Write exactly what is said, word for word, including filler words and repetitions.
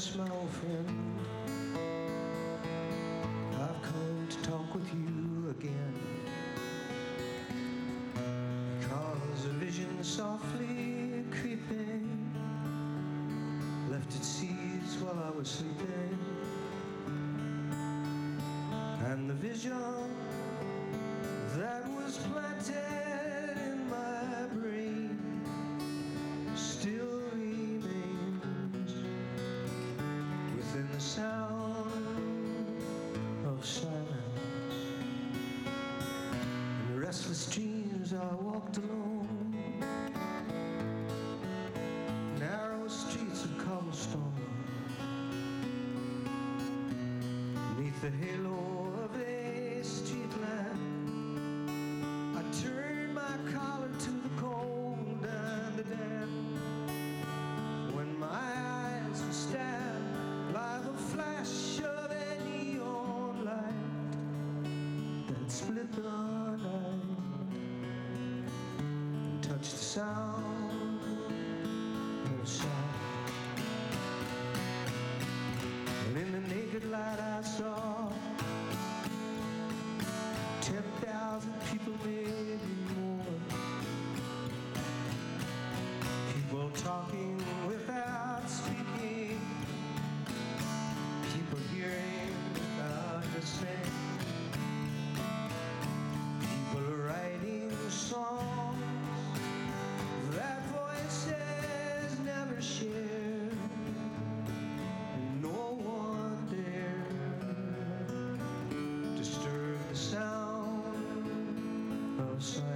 yes, my old friend, I've come to talk with you again, because a vision softly creeping left its seeds while I was sleeping, and the vision that was planted in my brain still remains within the sound of silence. In restless dreams I walked alone, narrow streets of cobblestone, beneath the halo of a street lamp. I turned my collar to the cold and the damp, when my eyes were stabbed by the flash of a neon light that split the night and touched the sound of sight. And in the naked light I saw ten thousand people, maybe more, people talking without speaking, people hearing without listening, people writing songs that voices never shared, and no one dared disturb the sound of silence.